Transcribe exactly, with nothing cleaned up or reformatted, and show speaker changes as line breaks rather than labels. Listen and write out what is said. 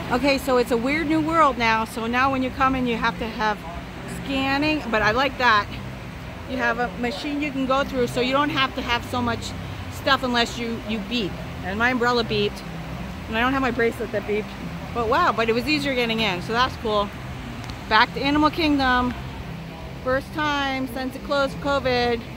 Okay, so it's a weird new world now. So now when you come in, you have to have scanning, but I like that. You have a machine you can go through, so you don't have to have so much stuff unless you, you beep. And my umbrella beeped, and I don't have my bracelet that beeped. But wow, but it was easier getting in, so that's cool. Back to Animal Kingdom. First time since it closed for COVID.